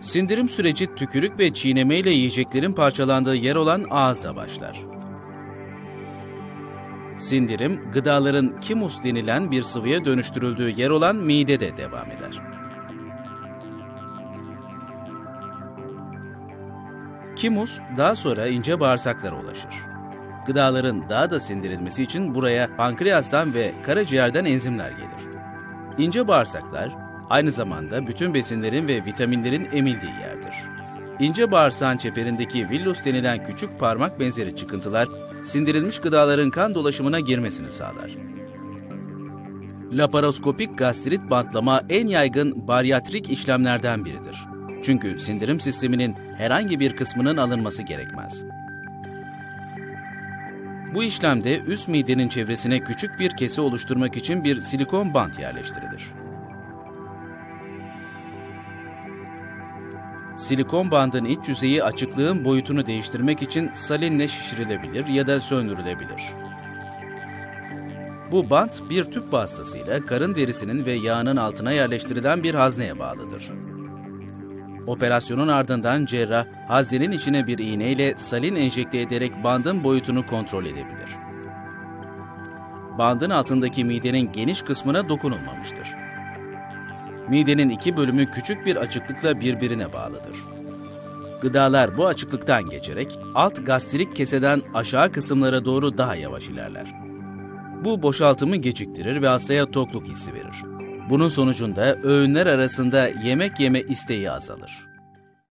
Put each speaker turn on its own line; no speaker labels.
Sindirim süreci tükürük ve çiğneme ile yiyeceklerin parçalandığı yer olan ağızla başlar. Sindirim, gıdaların kimus denilen bir sıvıya dönüştürüldüğü yer olan midede devam eder. Kimus daha sonra ince bağırsaklara ulaşır. Gıdaların daha da sindirilmesi için buraya pankreastan ve karaciğerden enzimler gelir. İnce bağırsaklar aynı zamanda bütün besinlerin ve vitaminlerin emildiği yerdir. İnce bağırsağın çeperindeki villus denilen küçük parmak benzeri çıkıntılar, sindirilmiş gıdaların kan dolaşımına girmesini sağlar. Laparoskopik gastrit bantlama en yaygın baryatrik işlemlerden biridir. Çünkü sindirim sisteminin herhangi bir kısmının alınması gerekmez. Bu işlemde üst midenin çevresine küçük bir kesi oluşturmak için bir silikon bant yerleştirilir. Silikon bandın iç yüzeyi açıklığın boyutunu değiştirmek için salinle şişirilebilir ya da söndürülebilir. Bu bant bir tüp vasıtasıyla karın derisinin ve yağının altına yerleştirilen bir hazneye bağlıdır. Operasyonun ardından cerrah haznenin içine bir iğneyle salin enjekte ederek bandın boyutunu kontrol edebilir. Bandın altındaki midenin geniş kısmına dokunulmamıştır. Midenin iki bölümü küçük bir açıklıkla birbirine bağlıdır. Gıdalar bu açıklıktan geçerek alt gastrik keseden aşağı kısımlara doğru daha yavaş ilerler. Bu boşaltımı geciktirir ve hastaya tokluk hissi verir. Bunun sonucunda öğünler arasında yemek yeme isteği azalır.